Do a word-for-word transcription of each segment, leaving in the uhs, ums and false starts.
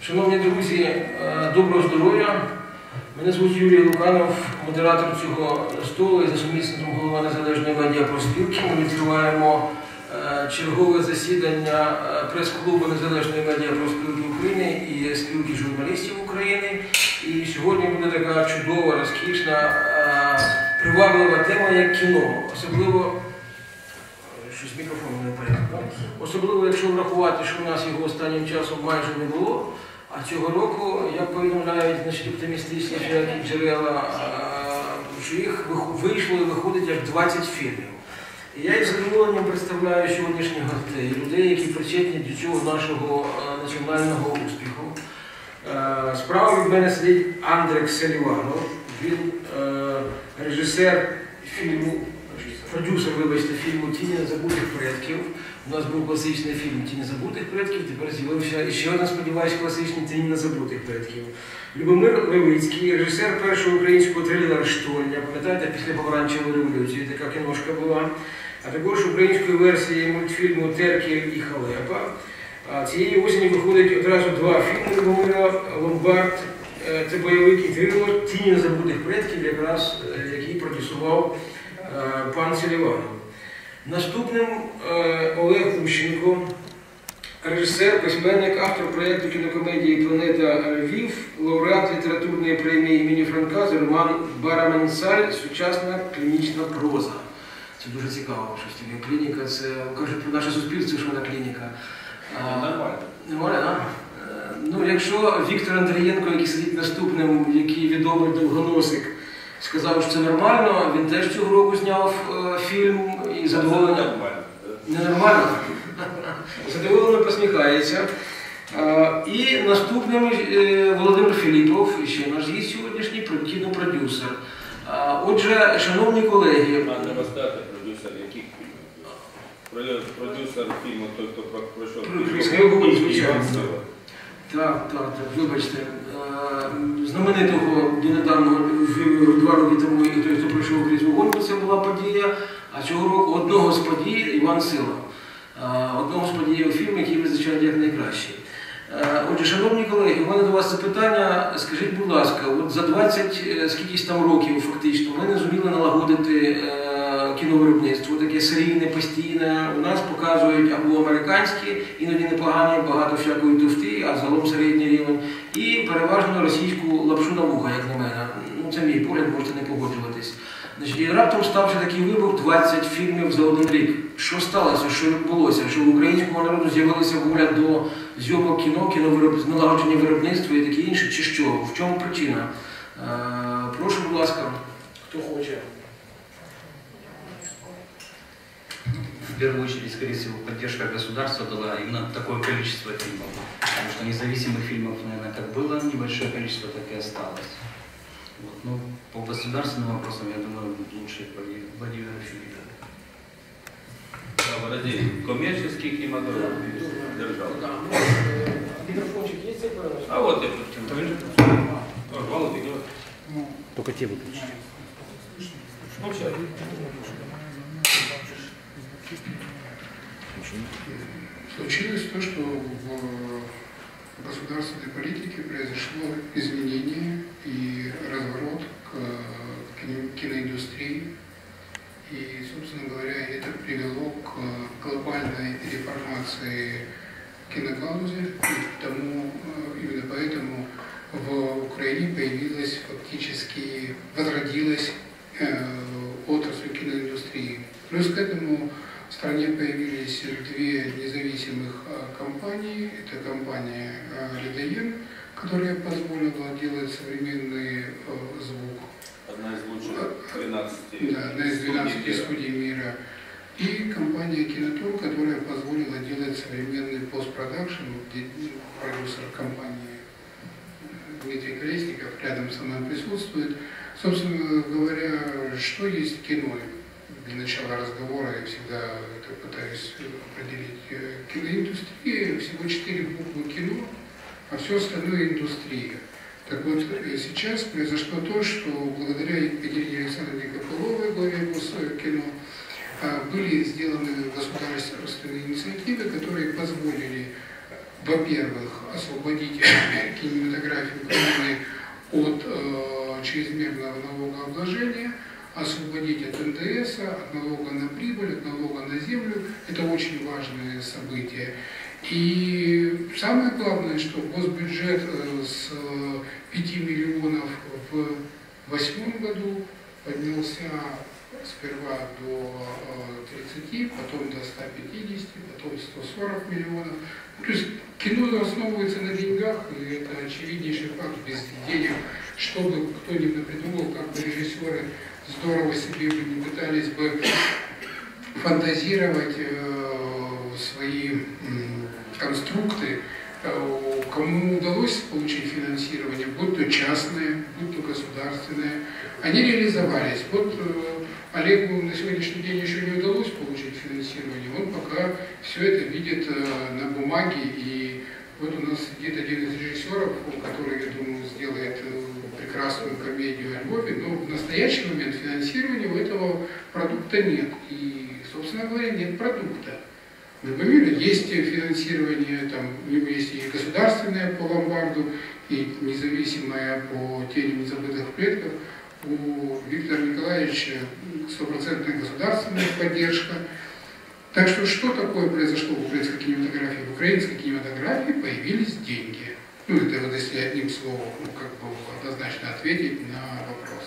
Шановні друзі, доброго здоров'я. Мене звуть Юрій Луканов, модератор цього столу і за сумісництвом голова Незалежної медіапроспілки. Ми відкриваємо чергове засідання прес-клубу Незалежної медіапроспілки України і спілки журналістів України. І сьогодні буде така чудова, розкішна, приваблива тема, як кіно. Особливо, щось мікрофон не порядку. Особливо, якщо врахувати, що в нас його останнім часом майже не було. А цього року, як повідомляють значить, оптимістичні джерела, що їх вийшло і виходить як двадцять фільмів. І я із задоволенням представляю сьогоднішніх гостей, людей, які причетні до цього нашого національного успіху. Справа від мене сидить Андрек Селіванов, він режисер фільму, продюсер, вибачте, фільму «Тіні незабутих предків». У нас був класичний фільм «Тіні забутих предків», тепер з'явився ще один, сподіваюся, класичний «Тіні незабутих предків». Любомир Левицький, режисер першого українського трилера «Штольня», пам'ятаєте, після Помаранчевої революції така кіношка була, а також української версії мультфільму «Терків і Халепа». Цієї осені виходить одразу два фільми Любомира: «Ломбард», це бойовий трилер «Тіні незабутих предків», якраз який продюсував пан Селіванов. Наступним Олег Ущенко, режисер, письменник, автор проєкту кінокомедії «Планета Львів», лауреат літературної премії імені Франка за роман «Бараменсаль. Сучасна клінічна проза». Це дуже цікаво, що таке клініка, це кажуть про наше суспільство, що вона клініка. Нормально. Нормально, так? Ну, якщо Віктор Андрієнко, який сидить наступним, який відомий довгоносик, сказав, що це нормально, він теж цього року зняв е, фільм і задоволено... Ненормально? Задоволено посміхається. Е, і наступним е, Володимир Філіпов, ще наш гість сьогоднішній, кінопродюсер. Е, отже, шановні колеги... А не розказати продюсер яких фільмів? Продюсер фільму той, хто пройшов звичайно. Так, так, так, вибачте. Знаменитого донедавно, два роки тому, і той, хто пройшов крізь вогонь, це була подія, а цього року одного з подій Іван Сила. Одного з подій у фільмі, який визначає як найкращий. Отже, шановні колеги, у мене до вас запитання. Скажіть, будь ласка, от за двадцять скількись там років фактично ми не зуміли налагодити кіновиробництво, таке серійне, постійне. У нас показують або американські, іноді непогані, багато всякої туфти, а загалом середній рівень, і переважно російську лапшу на вуха, як на мене. Ну, це мій погляд, можете не погоджуватись. Значить, і раптом стався такий вибух: двадцять фільмів за один рік. Що сталося, що відбулося? Що в українському народу з'явилася воля до зйомок кіно, кіновироб... налагодження виробництва і таке інше, чи що? В чому причина? Е, прошу, будь ласка, хто хоче. В первую очередь, скорее всего, поддержка государства дала именно такое количество фильмов. Потому что независимых фильмов, наверное, как было небольшое количество, так и осталось. Вот. Но по государственным вопросам, я думаю, лучше Владимир Филиппов. Да, подожди, коммерческий кинематограф держал. Да. Микрофончик есть? А вот я тут. Только те выключите. Случилось то, что в государственной политике произошло изменение и разворот к киноиндустрии. И, собственно говоря, это привело к глобальной реформации киногалузі. И тому, именно поэтому в Украине появилась фактически, возродилась отрасль киноиндустрии. Плюс к этому в стране появились две независимых компании. Это компания «Ледоен», которая позволила делать современный звук. Одна из лучших двенадцати да, одна из двенадцати студий мира. И компания «Кинотон», которая позволила делать современный постпродакшн, где продюсер компании Дмитрий Колесников рядом со мной присутствует. Собственно говоря, что есть кино? Для начала разговора я всегда это пытаюсь определить. Киноиндустрия, всего четыре буквы кино, а все остальное индустрия. Так вот, сейчас произошло то, что благодаря Екатерине Александровне Копыловой, главе Госкино, были сделаны государственные инициативы, которые позволили во-первых, освободить кинематографию Украины от э, чрезмерного налогообложения, освободить от эн дэ эс, от налога на прибыль, от налога на землю. Это очень важное событие. И самое главное, что госбюджет с пяти миллионов в восьмом году поднялся сперва до тридцати, потом до ста пятидесяти, потом ста сорока миллионов. То есть кино основывается на деньгах, и это очевиднейший факт. Без денег, что бы кто ни придумал, как бы режиссеры здорово себе бы не пытались бы фантазировать э, свои э, конструкты, э, кому удалось получить финансирование, будь то частное, будь то государственное, они реализовались. Вот э, Олегу на сегодняшний день еще не удалось получить финансирование, он пока все это видит э, на бумаге, и вот у нас сидит один из режиссеров, который, я думаю, сделает э, прекрасную комедию о Львове, но в настоящий момент финансирования у этого продукта нет. И, собственно говоря, нет продукта. Например, есть финансирование, там, у него есть и государственное по ломбарду, и независимое по тени незабытых предков. У Виктора Николаевича стопроцентная государственная поддержка. Так что, что такое произошло в украинской кинематографии? В украинской кинематографии появились деньги. Ну, это вот если одним словом, ну, как бы однозначно ответить на вопрос.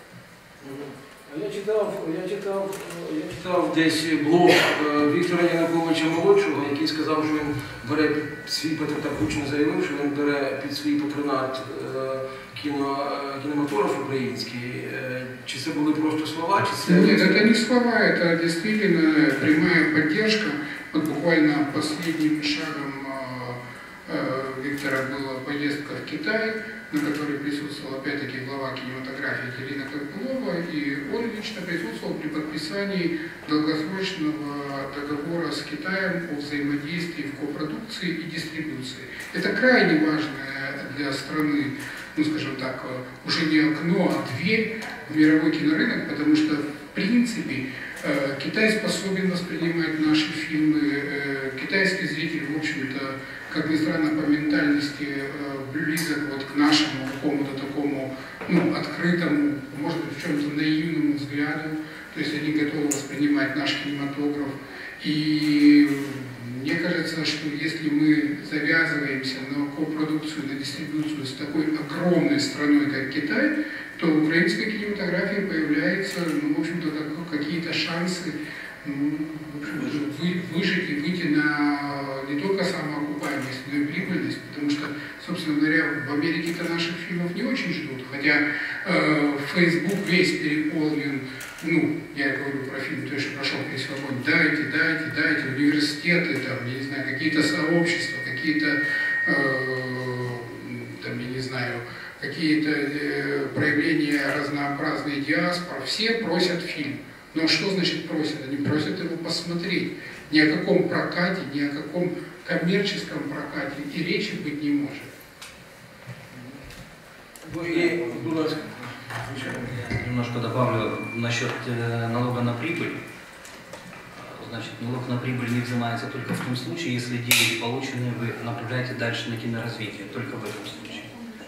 Я читав, я читав, я читав десь блог Віктора Януковича молодшого, який сказав, що він бере під свій патронат, так гучно заявив, що він бере під свій патронат кіно, кінематограф український. Чи це були просто слова, чи це... Нет, это не слова, это действительно прямая поддержка. Вот буквально последним шагом Виктора была поездка в Китай, на которой присутствовал опять-таки глава кинематографии Елена Карпулова, и он лично присутствовал при подписании долгосрочного договора с Китаем о взаимодействии в копродукции и дистрибуции. Это крайне важное для страны, ну скажем так, уже не окно, а дверь в мировой кинорынок, потому что в принципе Китай способен воспринимать наши фильмы, китайский зритель, в общем-то, как ни странно, по ментальности близок вот к нашему какому-то такому, ну, открытому, может быть, в чем-то наивному взгляду. То есть они готовы воспринимать наш кинематограф. И мне кажется, что если мы завязываемся на копродукцию, на дистрибуцию с такой огромной страной, как Китай, то в украинской кинематографии появляются, ну, в общем-то, какие-то шансы, ну, в общем-то, вы, выжить и выйти на не только самоокупаемость, но и прибыльность, потому что, собственно говоря, в Америке-то наших фильмов не очень ждут, хотя э, Facebook весь переполнен, ну, я говорю про фильм «Той, что прошел весь огонь», дайте, дайте, дайте, университеты, там, я не знаю, какие-то сообщества, какие-то, э, там, я не знаю, какие-то э, проявления разнообразной диаспоры, все просят фильм. Но что значит просят? Они просят его посмотреть. Ни о каком прокате, ни о каком коммерческом прокате и речи быть не может. Я немножко добавлю насчет налога на прибыль. Значит, налог на прибыль не взимается только в том случае, если деньги полученные вы направляете дальше на киноразвитие. Только в этом случае.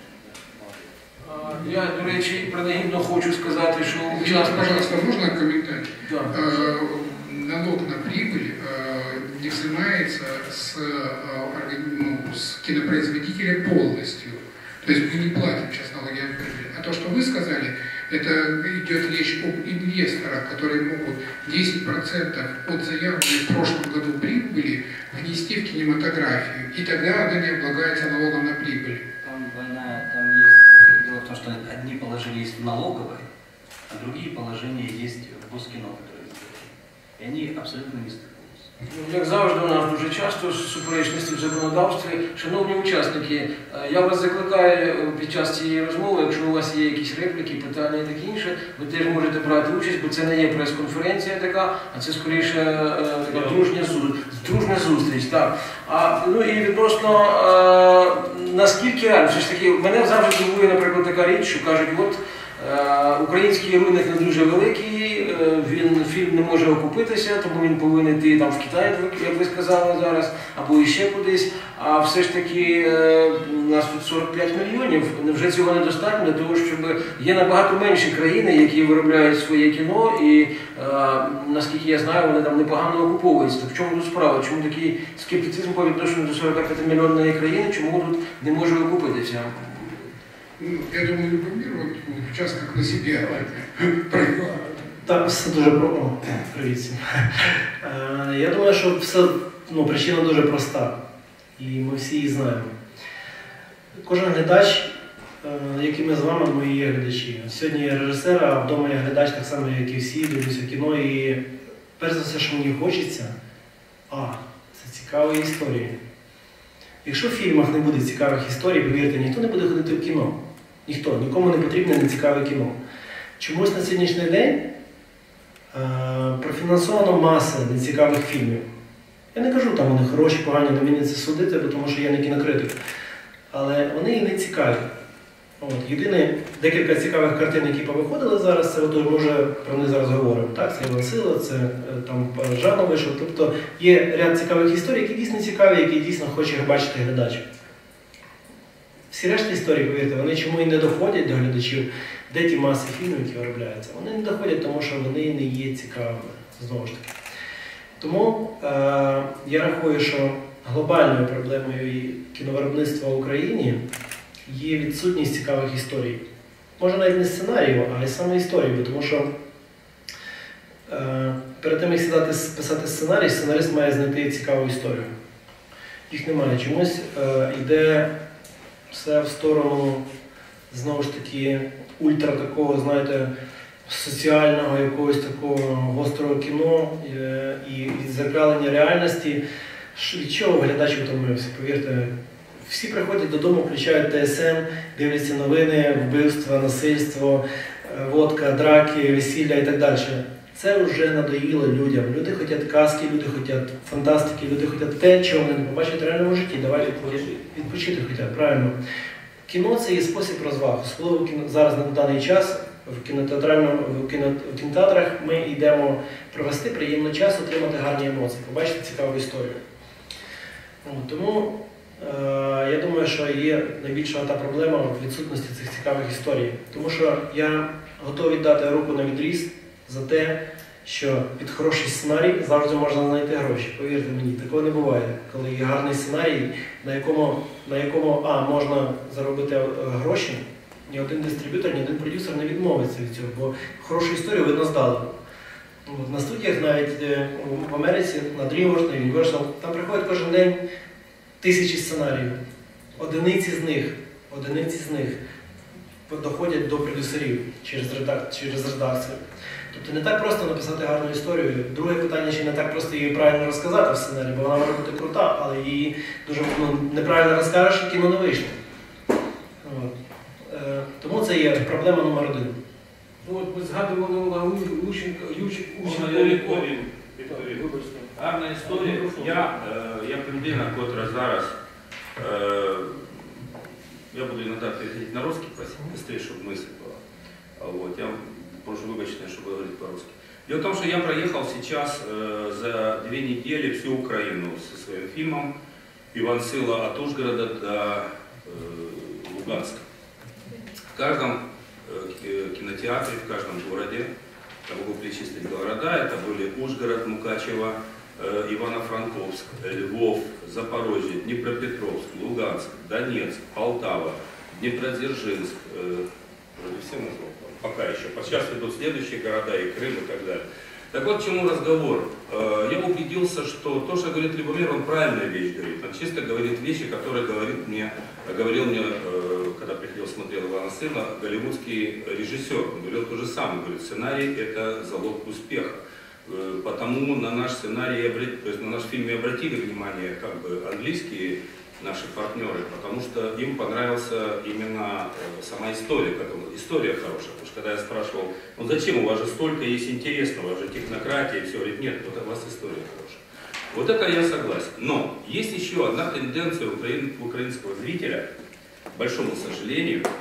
Я, до речі, принагідно хочу сказати, що Сейчас, пожалуйста, можно комментарий? Да. Э, налог на прибыль э, не взимается с, э, ну, с кинопроизводителя полностью. То есть мы не платим сейчас налоги на прибыль. А то, что вы сказали, это идет речь об инвесторах, которые могут десять процентов от заявленной в прошлом году прибыли внести в кинематографию, и тогда она не облагается налогом на прибыль. Там двойная, там есть... Дело в том, что одни положения есть в налоговой, а другие положения есть в Госкино, которые сделали. И они абсолютно не стыкуются. Як завжди, у нас дуже часто суперечності в законодавстві. Шановні учасники, я вас закликаю під час цієї розмови, якщо у вас є якісь репліки, питання і таке інше, ви теж можете брати участь, бо це не є прес-конференція така, а це скоріше така дружня, дружня зустріч. Так. А, ну і відносно, а, наскільки реально, все ж таки, мене завжди дивує, наприклад, така річ, що кажуть, от Український ринок не дуже великий, він, фільм не може окупитися, тому він повинен йти там в Китай, як ви сказали зараз, або іще кудись. А все ж таки у нас тут сорок п'ять мільйонів, невже цього недостатньо для того, щоб є набагато менші країни, які виробляють своє кіно, і наскільки я знаю, вони там непогано окуповуються. В чому тут справа? Чому такий скептицизм по відношенню до сорок п'ять мільйонної країни, чому тут не може окупитися? Ну, я думаю, любой мир, вот сейчас как на себе проиграл. Так, все дуже про... Привіт всім. Я думаю, що все, ну, причина дуже проста. І ми всі її знаємо. Кожен глядач, як і ми з вами, ми є глядачі. Сьогодні я режисер, а вдома я глядач так само, як і всі, дивлюся кіно. І перш за все, що мені хочеться, а, це цікаві історії. Якщо в фільмах не буде цікавих історій, повірте, ніхто не буде ходити в кіно. Ніхто, нікому не потрібне нецікаве кіно. Чомусь на сьогоднішній день е, профінансовано маса нецікавих фільмів. Я не кажу, там вони хороші, погані, не мені це судити, тому що я не кінокритик. Але вони і не цікаві. От, єдине, декілька цікавих картин, які повиходили зараз, це от ми вже про них зараз говоримо. Так? Це Іван Сила, це там Жано вийшов. Тобто є ряд цікавих історій, які дійсно цікаві, які дійсно хоче бачити глядач. Всі решта історій, повірте, вони чому і не доходять до глядачів, де ті маси фільмів, які виробляються. Вони не доходять, тому що вони не є цікавими, знову ж таки. Тому е, я рахую, що глобальною проблемою кіновиробництва в Україні є відсутність цікавих історій. Може навіть не сценаріїв, а й саме історії, тому що е, перед тим, як сідати писати сценарій, сценарист має знайти цікаву історію. Їх немає. Чомусь е, йде все в сторону, знову ж таки, ультра такого, знаєте, соціального якогось такого гострого кіно е, і відзеркалення реальності. Від чого глядач утомився? Повірте, всі приходять додому, включають Т С Н, дивляться новини, вбивства, насильство, водка, драки, весілля і так далі. Це вже надоїло людям. Люди хочуть казки, люди хочуть фантастики, люди хочуть те, чого вони не побачать в реальному житті. Давайте відпочити хочуть, правильно. Кіно – це є спосіб розваг. Особливо зараз на даний час в, кінотеатральному, в, кіно, в кінотеатрах ми йдемо провести приємний час, отримати гарні емоції, побачити цікаву історію. Тому е, я думаю, що є найбільша та проблема в відсутності цих цікавих історій. Тому що я готовий дати руку на відріз за те, що під хороший сценарій завжди можна знайти гроші. Повірте мені, такого не буває. Коли є гарний сценарій, на якому, на якому а, можна заробити гроші, ні один дистриб'ютор, ні один продюсер не відмовиться від цього, бо хорошу історію видно здалеку. На студіях навіть в Америці, на DreamWorks, на Universal, там приходять кожен день тисячі сценаріїв. Одиниці з них, одиниці з них доходять до продюсерів через редакцію. Тобто не так просто написати гарну історію. Друге питання, ще не так просто її правильно розказати в сценарії, бо вона може бути крута, але її дуже ну, неправильно розкажеш, і кіно не вийшло. От. Е, тому це є проблема номер один. Ну, от ми згадували Ющенко, Ющенко. Гарна історія. Я, я приблизно год раз зараз, я буду иногда переходить на русский, быстрее, чтобы мысль была. Вот, я прошу выбачения, чтобы говорить по-русски. Дело в том, что я проехал сейчас э, за две недели всю Украину со своим фильмом «Иван Сила от Ужгорода до э, Луганска». В каждом э, кинотеатре, в каждом городе, я могу перечислить города, это были Ужгород, Мукачево, э, Ивано-Франковск, Львов, Запорожье, Днепропетровск, Луганск, Донецк, Полтава, Днепродзержинск, э, вроде все назвал, пока еще. Сейчас идут следующие города, и Крым, и так далее. Так вот, к чему разговор. Я убедился, что то, что говорит Любомир, он правильную вещь говорит. Он чисто говорит вещи, которые говорит мне, говорил мне, когда приходил, смотрел Ивана Сына, голливудский режиссер. Он говорил то же самое. Говорит, сценарий – это залог успеха. Потому на наш сценарий, то есть на наш фильм и обратили внимание как бы английские наши партнеры, потому что им понравилась именно сама история, как история хорошая. Потому что когда я спрашивал, ну зачем, у вас же столько есть интересного, у вас же технократия и все, говорит, нет, вот у вас история хорошая. Вот это я согласен. Но есть еще одна тенденция у украинского зрителя, к большому сожалению,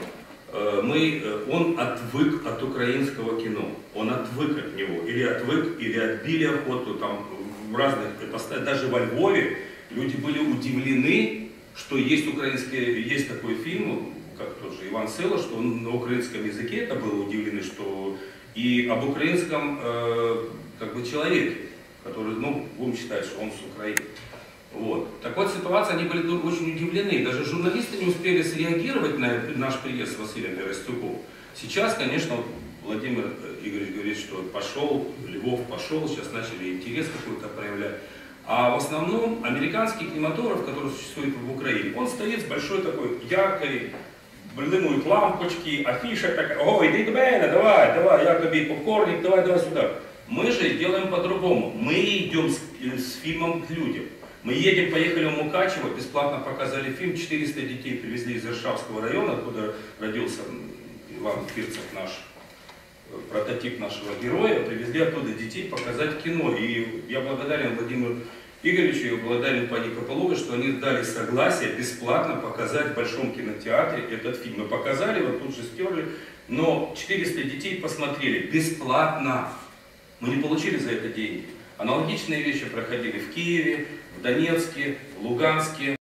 э, мы, э, он отвык от украинского кино, он отвык от него, или отвык, или отбили охоту, там в разных, даже во Львове люди были удивлены, что есть украинские, есть такой фильм, как тот же Иван Села, что он на украинском языке, это было удивлены, что и об украинском э, как бы человеке, который, ну, будем считать, что он с Украины. Вот. Так вот, ситуация, они были очень удивлены. Даже журналисты не успели среагировать на наш приезд с Василием Веростюком. Сейчас, конечно, вот Владимир Игоревич говорит, что пошел, Львов пошел, сейчас начали интерес какой-то проявлять. А в основном американский кинематограф, который существует в Украине, он стоит с большой такой яркой, блимуют лампочки, афиша такая, о, иди до меня, давай, давай, я тебе попкорник, давай, давай сюда. Мы же делаем по-другому. Мы идем с, с фильмом к людям. Мы едем, поехали в Мукачево, бесплатно показали фильм, четыреста детей привезли из Иршавского района, откуда родился Иван Фирцев, наш прототип нашего героя, привезли оттуда детей показать кино. И я благодарен Владимиру Игоревичу и благодарен пани Копыловой, что они дали согласие бесплатно показать в Большом кинотеатре этот фильм. Мы показали, вот тут же стерли, но четыреста детей посмотрели бесплатно. Мы не получили за это деньги. Аналогичные вещи проходили в Киеве, в Донецке, в Луганске.